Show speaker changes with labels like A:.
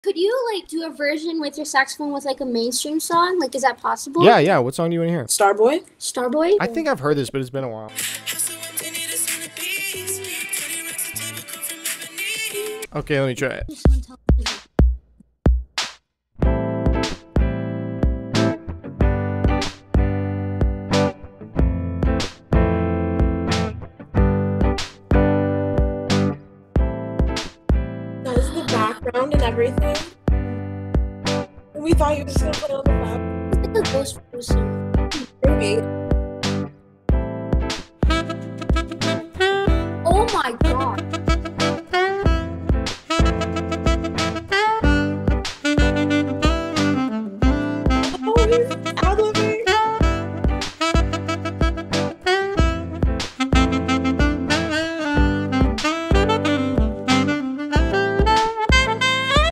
A: Could you like do a version with your saxophone with like a mainstream song? Like, is that possible?
B: Yeah. What song do you want to hear?
C: Starboy?
A: Starboy?
B: I think I've heard this, but it's been a while. Okay, let me try it.
C: That was the background and everything. And we thought you were just gonna play on the back.
A: It's like a ghost person.
C: Maybe.
A: Oh my god.